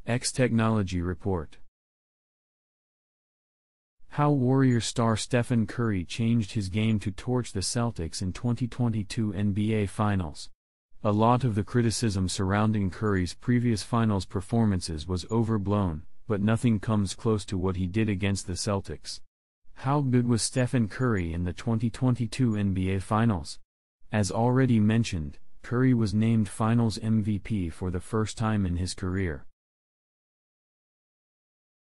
Technology Report. How Warrior star Stephen Curry changed his game to torch the Celtics in 2022 NBA Finals. A lot of the criticism surrounding Curry's previous Finals performances was overblown, but nothing comes close to what he did against the Celtics. How good was Stephen Curry in the 2022 NBA Finals? As already mentioned, Curry was named Finals MVP for the first time in his career.